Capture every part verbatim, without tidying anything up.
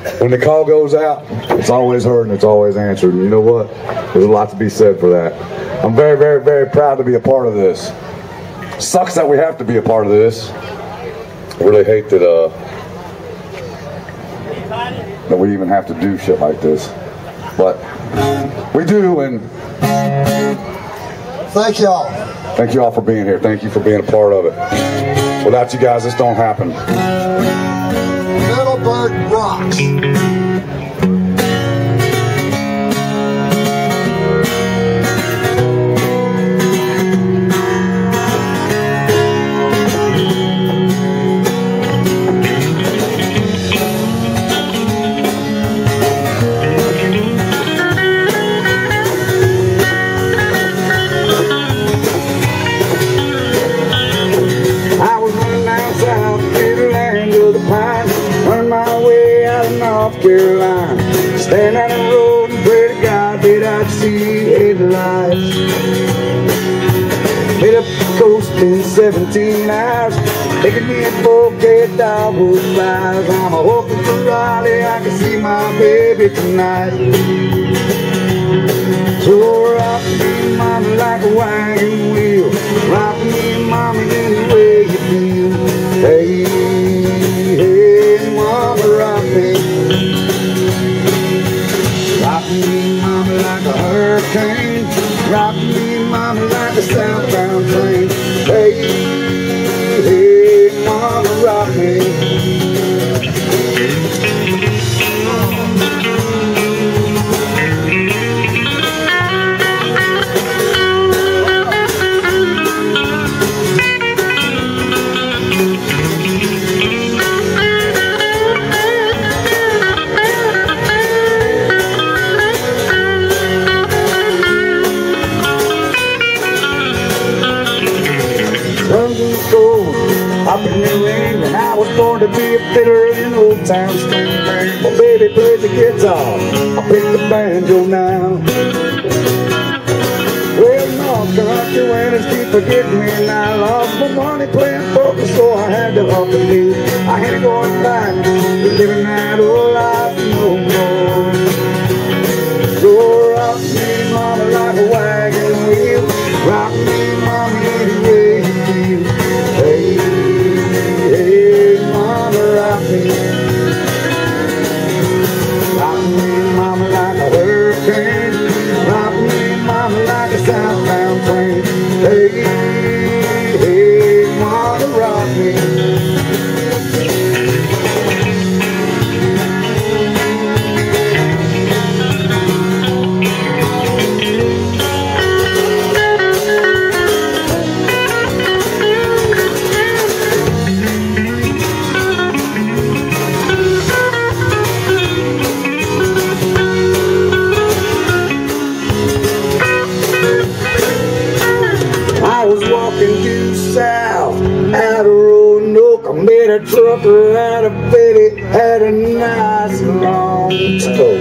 when the call goes out, it's always heard and it's always answered. And you know what? There's a lot to be said for that. I'm very, very, very proud to be a part of this. Sucks that we have to be a part of this. I really hate that uh, that we even have to do shit like this. But we do, and thank y'all. Thank you all for being here. Thank you for being a part of it. Without you guys, this don't happen. Middleburg rocks. Carolina, stand on the road and pray to God that I'd see headlights. Made up the coast in seventeen hours, taking me a four K dogwood flies. I'm a hoping for Raleigh, I can see my baby tonight. So rock me, mama, like a wagon wheel. Rock me, mama, any way you feel. Hey, hey, mama, rock me. Rock me, mama, like a hurricane. Rock me, mama, like a southbound train. Hey, hey, mama, rock me. Up in New England, I was born to be a fiddler in an old town string band. My baby plays the guitar, I pick the banjo now. Well, North Country winners keep forgetting me, and I lost my money playing poker, so I had to up and leave. I ain't going back to living that old life no more. So rock me, mama, like a wagon wheel. Rock me, mama, any way you feel. Hey, rock me, mama, like a hurricane. Rock me, mama, like a southbound train. Hey, hey, mama, rock me. Made a trucker out of Betty, had a nice long toe.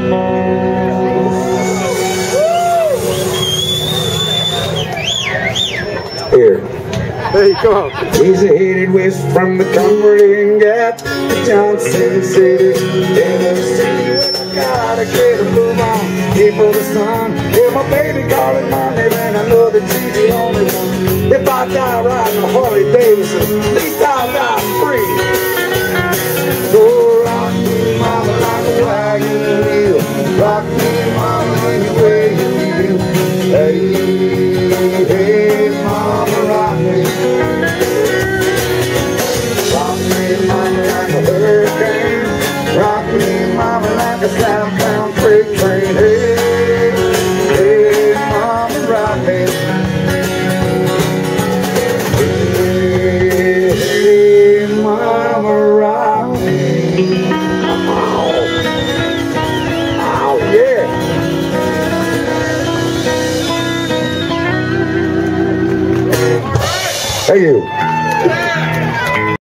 Here. Hey, come on. He's headed west from the Cumberland Gap to Johnson City, Tennessee. Well, I gotta get a move on, here for the sun. Hear my baby calling my name, and I know that she's the only one. If I die riding a Harley Davidson, at least I'll die free. So rock me, mama, like a wagon wheel. Rock me, mama, any way you feel. Hey, hey, mama, rock me. Rock me, mama, like a hurricane. Rock me, mama, like a southbound freight train. Hey, hey, mama, rock me. Thank you.